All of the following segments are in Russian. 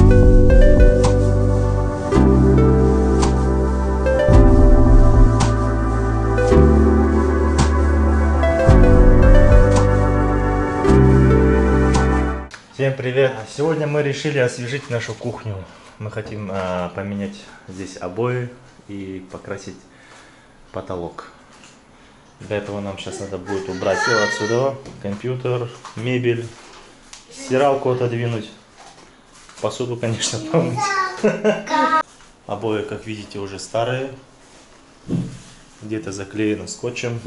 Всем привет! Сегодня мы решили освежить нашу кухню. Мы хотим поменять здесь обои и покрасить потолок. Для этого нам сейчас надо будет убрать все отсюда. Компьютер, мебель, стиралку отодвинуть. Посуду, конечно, помыть. Обои, как видите, уже старые. Где-то заклеено скотчем.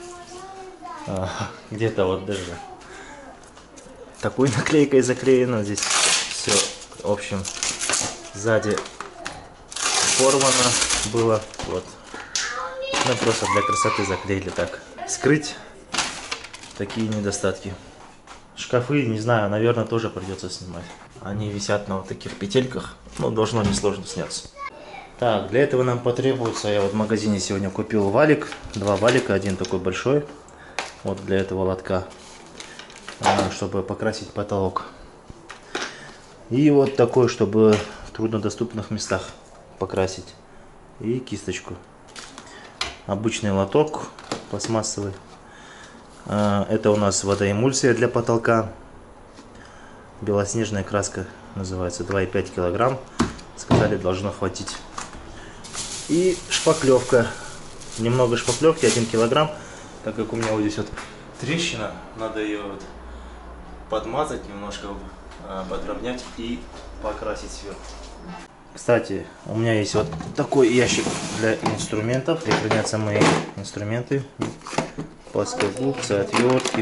Где-то вот даже такой наклейкой заклеено. Здесь все, в общем, сзади порвано было. Вот. Ну, просто для красоты заклеили так. Скрыть такие недостатки. Шкафы, не знаю, наверное, тоже придется снимать. Они висят на вот таких петельках. Ну, должно несложно сняться. Так, для этого нам потребуется, я вот в магазине сегодня купил валик. Два валика, один такой большой. Вот для этого лотка. Чтобы покрасить потолок. И вот такой, чтобы в труднодоступных местах покрасить. И кисточку. Обычный лоток пластмассовый. Это у нас водоэмульсия для потолка. Белоснежная краска называется. 2,5 килограмм. Сказали, должно хватить. И шпаклевка. Немного шпаклевки, 1 килограмм. Так как у меня вот здесь вот трещина, надо ее вот подмазать немножко, подровнять и покрасить сверху. Кстати, у меня есть вот такой ящик для инструментов, где хранятся мои инструменты, плоскогубцы, отвертки,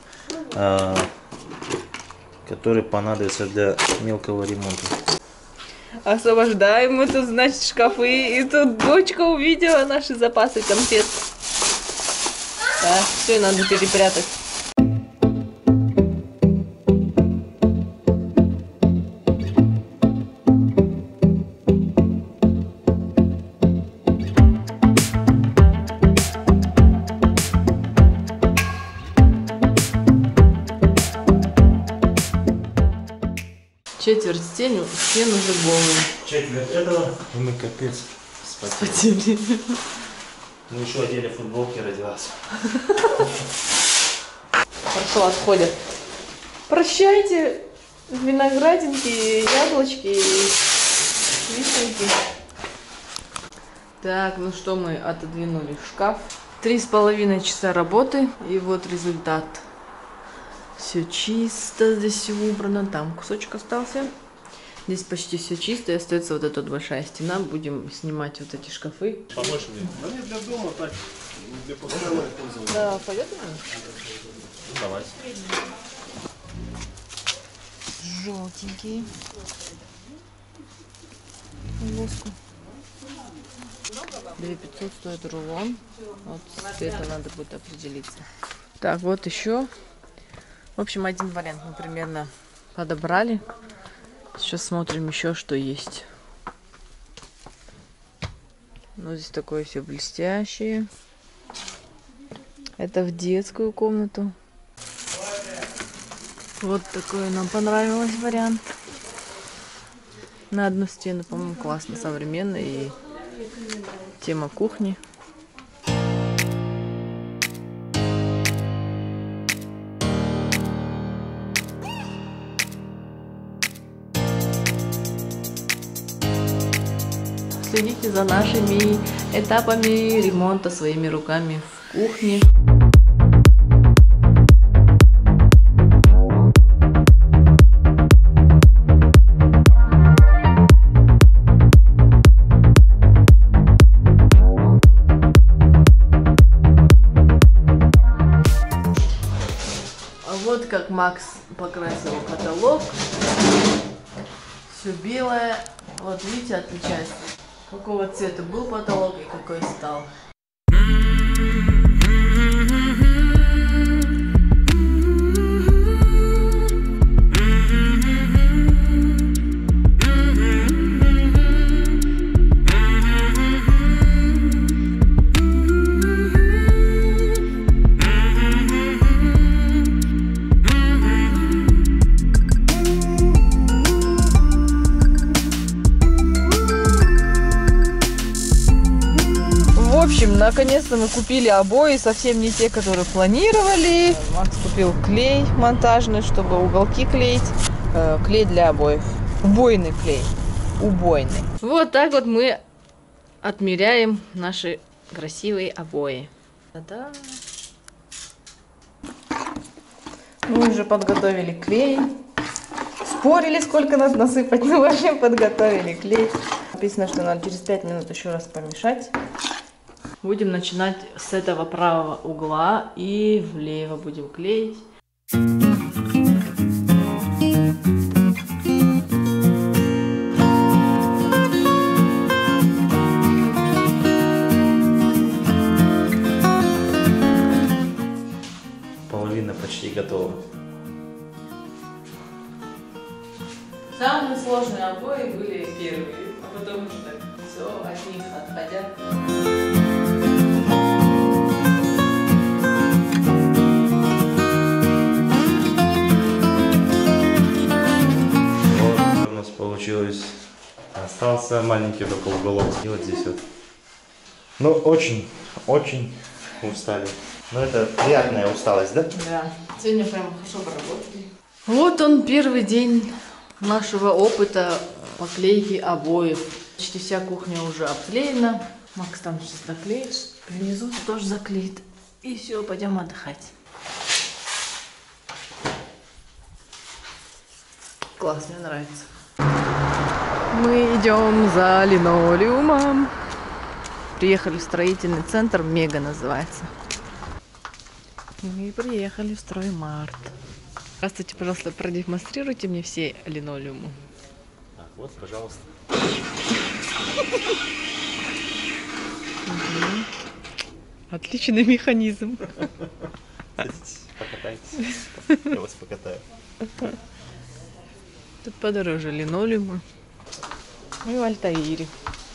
которые понадобятся для мелкого ремонта. Освобождаем мы тут, значит, шкафы, и тут дочка увидела наши запасы конфет. Так, все, надо перепрятать. Четверть стен уже голые. Четверть этого, и мы капец спотели. Мы еще одели футболки ради вас. Хорошо, отходят. Прощайте, виноградинки, яблочки и вишенки. Так, ну что, мы отодвинули шкаф. 3,5 часа работы, и вот результат. Все чисто, здесь все убрано, там кусочек остался. Здесь почти все чисто, и остается вот эта вот большая стена. Будем снимать вот эти шкафы. Помочь мне? Да нет, для дома так, для постоянного пользования. Да, пойдет мне? Ну, давай. Желтенькие. Лоску. 2500 стоит рулон. Вот это надо будет определиться. Так, вот еще. В общем, один вариант мы примерно подобрали. Сейчас смотрим еще, что есть. Ну, здесь такое все блестящее. Это в детскую комнату. Вот такой нам понравилось вариант. На одну стену, по-моему, классно, современно и тема кухни. Следите за нашими этапами ремонта своими руками в кухне. А вот как Макс покрасил потолок. Все белое. Вот видите, отличается. Какого цвета был потолок и какой стал. общем, наконец-то мы купили обои, совсем не те, которые планировали. Макс купил клей монтажный, чтобы уголки клеить. Клей для обоев. Убойный клей. Убойный. Вот так вот мы отмеряем наши красивые обои. Та-да! Мы уже подготовили клей. Спорили, сколько надо насыпать, но в общем подготовили клей. Написано, что надо через 5 минут еще раз помешать. Будем начинать с этого правого угла и влево будем клеить. Половина почти готова. Самые сложные обои были первые, а потом уже так все от них отходя. Вот у нас получилось. Остался маленький только уголок. И вот здесь вот. Ну, очень устали. Но это приятная усталость, да? Да, сегодня прям хорошо поработали. Вот он, первый день нашего опыта поклейки обоев. Почти вся кухня уже обклеена. Макс там сейчас заклеит, внизу тоже заклеит. И все, пойдем отдыхать. Класс, мне нравится. Мы идем за линолеумом. Приехали в строительный центр, Мега называется. Мы приехали в Строймарт. Здравствуйте, пожалуйста, продемонстрируйте мне все линолеумы. Так, вот, пожалуйста. Отличный механизм. Покатайтесь. Я вас покатаю. Тут подороже линолеумы. И в Альтаире.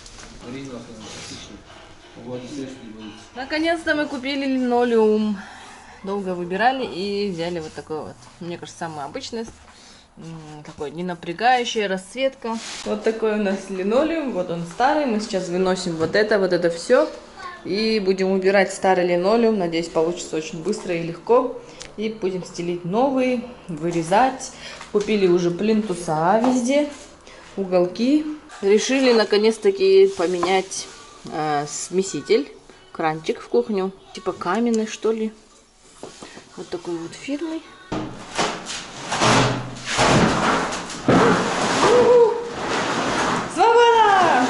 Наконец-то мы купили линолеум. Долго выбирали и взяли вот такой вот. Мне кажется, самый обычный. Такой не напрягающая расцветка. Вот такой у нас линолеум. Вот он старый. Мы сейчас выносим вот это все. И будем убирать старый линолеум. Надеюсь, получится очень быстро и легко. И будем стелить новый, вырезать. Купили уже плинтуса везде. Уголки. Решили наконец-таки поменять смеситель. Кранчик в кухню. Типа каменный, что ли. Вот такой вот фирмы. Свобода!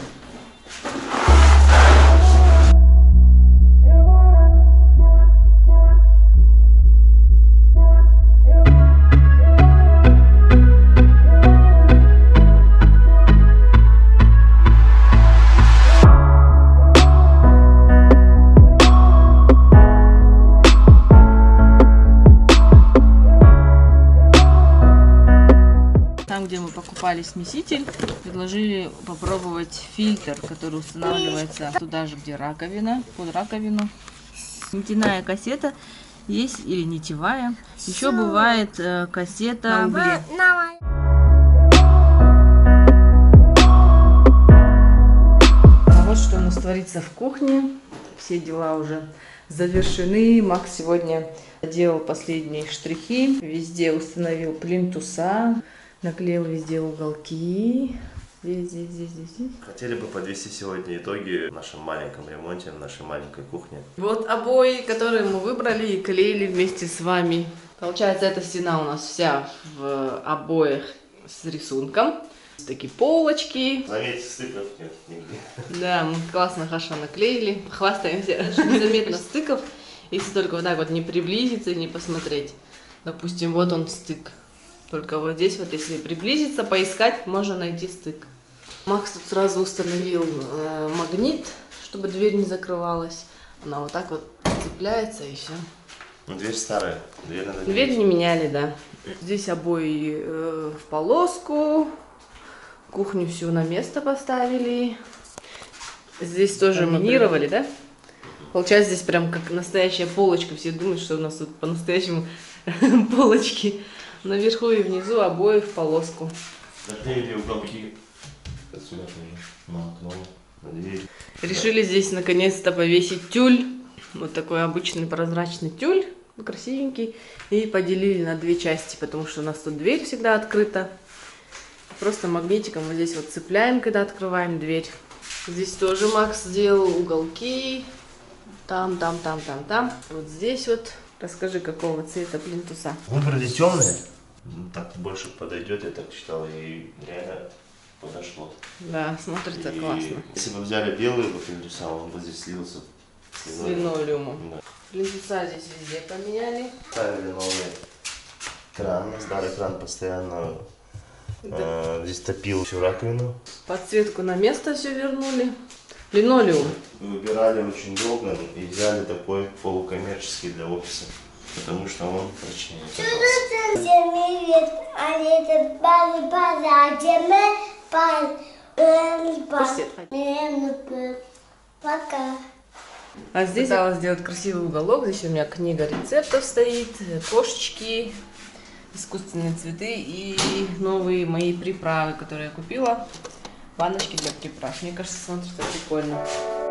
Там, где мы покупали смеситель, предложили попробовать фильтр, который устанавливается туда же, где раковина, под раковину. Нитяная кассета есть или нитевая. Еще бывает кассета на угле. А вот что у нас творится в кухне. Все дела уже завершены. Макс сегодня делал последние штрихи. Везде установил плинтуса. Наклеил везде уголки. Здесь. Хотели бы подвести сегодня итоги в нашем маленьком ремонте, в нашей маленькой кухне. Вот обои, которые мы выбрали и клеили вместе с вами. Получается, эта стена у нас вся в обоях с рисунком. Такие полочки. Заметьте, стыков нет нигде. Да, мы классно, хорошо наклеили. Хвастаемся, что незаметно стыков. Если только вот так вот не приблизиться и не посмотреть. Допустим, вот он стык. Только вот здесь вот, если приблизиться, поискать, можно найти стык. Макс тут сразу установил магнит, чтобы дверь не закрывалась. Она вот так вот цепляется и все. Ну, дверь старая. Дверь не меняли, да. Здесь обои в полоску. Кухню всю на место поставили. Здесь тоже минировали, да? Получается, здесь прям как настоящая полочка. Все думают, что у нас тут по-настоящему полочки. Наверху и внизу обои в полоску. Заклеили уголки. Отсюда тоже. На окно. на дверь. Решили здесь наконец-то повесить тюль. Вот такой обычный прозрачный тюль, красивенький. И поделили на две части, потому что у нас тут дверь всегда открыта. Просто магнитиком вот здесь вот цепляем, когда открываем дверь. Здесь тоже Макс сделал уголки. Там. Вот здесь вот. Расскажи, какого цвета плинтуса? Выбрали темные. Так больше подойдет, я так считал, и реально подошло. Да, смотрится И классно. если бы взяли белый бы плинтуса, он бы здесь слился С линолеумом. Да. Плинтуса здесь везде поменяли. Ставили новый кран, старый кран постоянно здесь топил всю раковину. Подсветку на место все вернули. Линолеум. Выбирали очень долго и взяли такой полукоммерческий для офиса, потому что он прочнее оказался. Всем привет, это пока. А здесь пыталась сделать красивый уголок. Здесь у меня книга рецептов стоит, кошечки, искусственные цветы и новые мои приправы, которые я купила. Баночки для приправ. Мне кажется, смотрится прикольно.